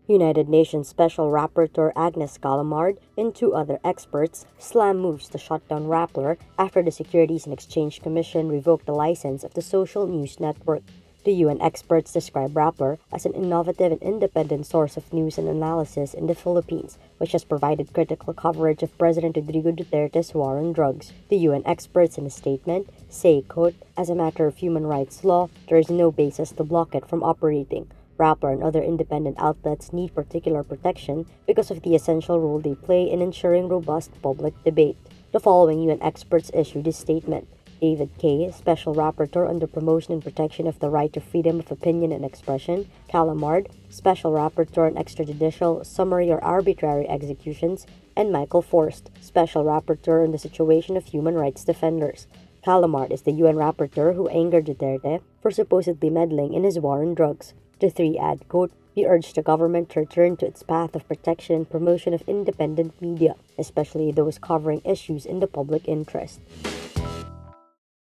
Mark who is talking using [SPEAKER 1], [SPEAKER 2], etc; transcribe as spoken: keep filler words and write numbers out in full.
[SPEAKER 1] United Nations Special Rapporteur Agnes Callamard and two other experts slam moves to shut down Rappler after the Securities and Exchange Commission revoked the license of the social news network. The U N experts describe Rappler as an innovative and independent source of news and analysis in the Philippines, which has provided critical coverage of President Rodrigo Duterte's war on drugs. The U N experts in a statement say, quote, "As a matter of human rights law, there is no basis to block it from operating. Rappler and other independent outlets need particular protection because of the essential role they play in ensuring robust public debate." The following U N experts issued this statement. David Kaye, Special Rapporteur on the Promotion and Protection of the Right to Freedom of Opinion and Expression; Callamard, Special Rapporteur on Extrajudicial, Summary or Arbitrary Executions; and Michael Forst, Special Rapporteur on the Situation of Human Rights Defenders. Callamard is the U N rapporteur who angered Duterte for supposedly meddling in his war on drugs. The three add, quote, "We urge the government to return to its path of protection and promotion of independent media, especially those covering issues in the public interest."